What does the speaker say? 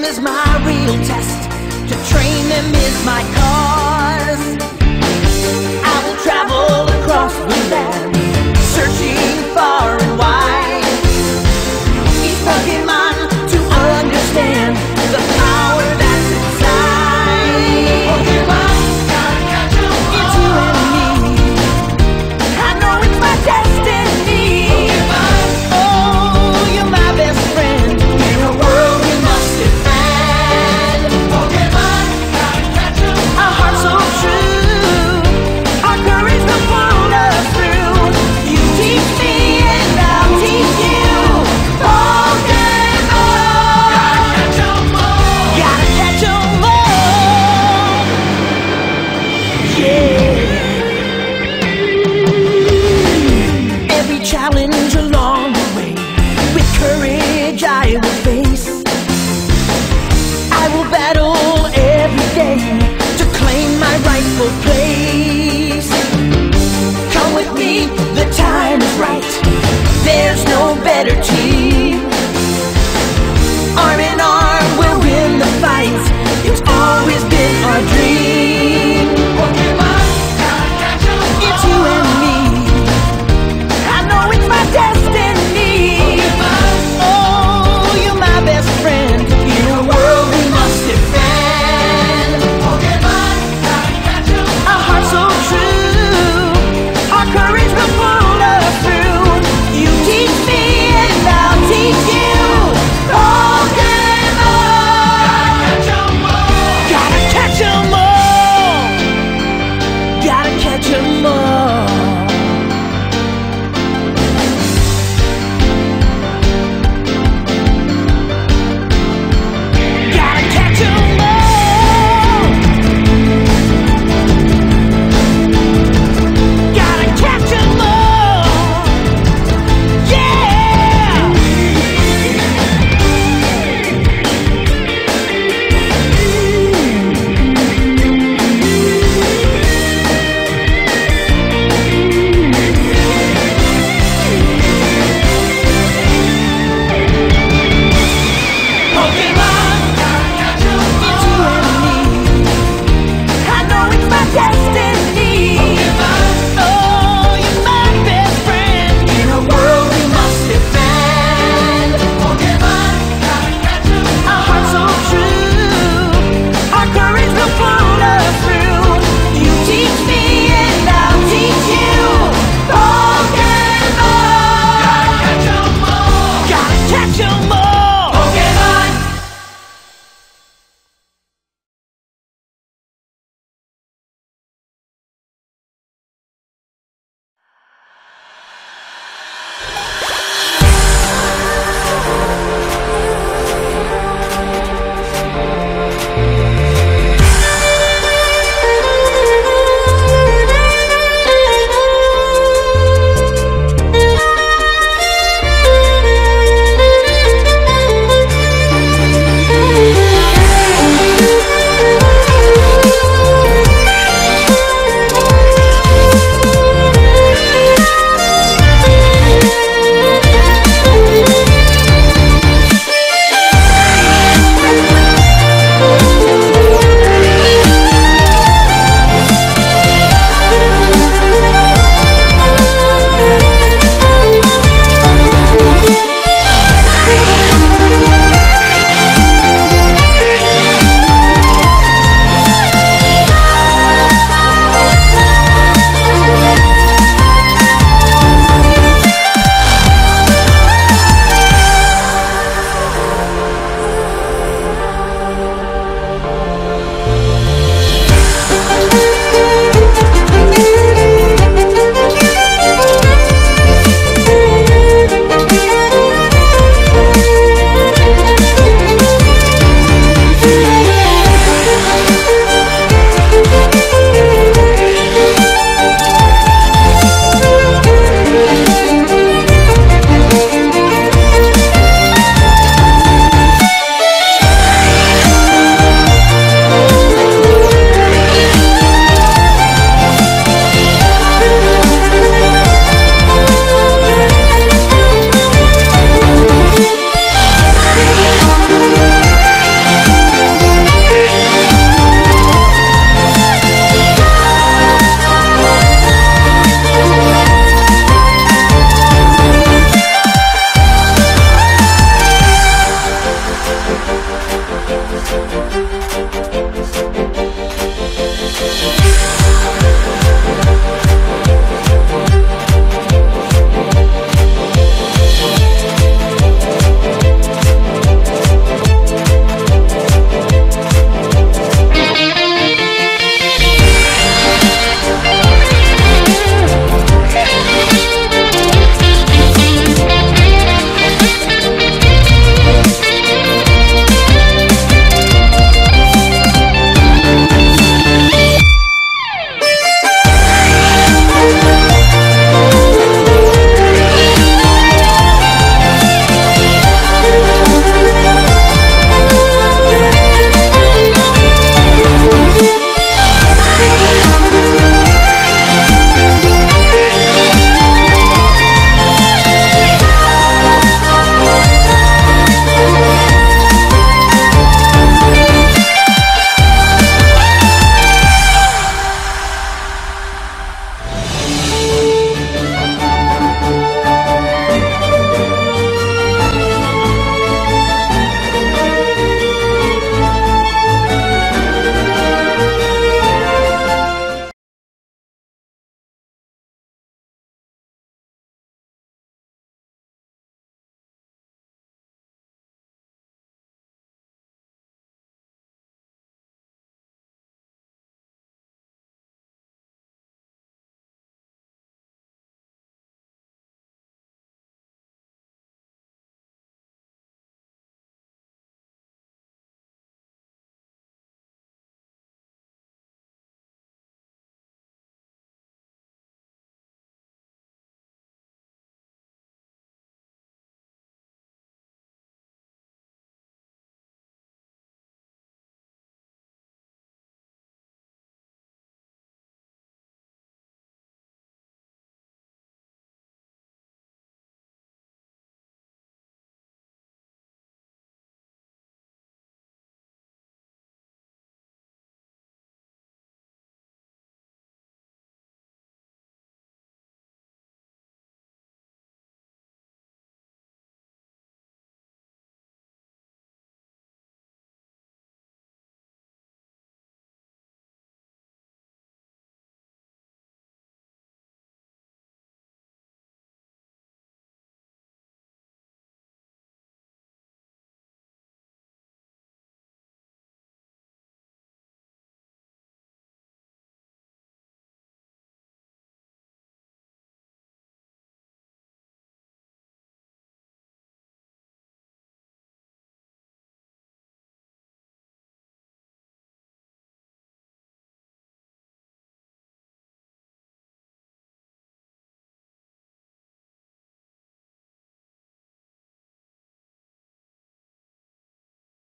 them is my real test. To train them is my cause. I will travel across the land, searching far and wide. Each Pokemon to understand the power that's inside. Pokemon, gotta catch 'em all. It's you and me. I know it's my destiny. Pokemon, oh, you're my best friend in a world we must defend. Pokemon, gotta catch 'em all. A heart so true, our courage will pull us through. You teach me and I'll teach you. Pokemon, gotta catch 'em all. Gotta catch 'em all. Yeah. Every challenge along the way, with courage I will face. I will battle every day to claim my rightful place. Come with me, the time is right. There's no better team. Arm in arm, we'll win the fight. It's always been our dream. Pokemon, gotta catch 'em all. It's you and me. I know it's my destiny. Pokemon, oh, you're my best friend in a world we must defend. Pokemon, gotta catch 'em all. A heart so true, our courage will pull us through. You teach me and I'll Bye.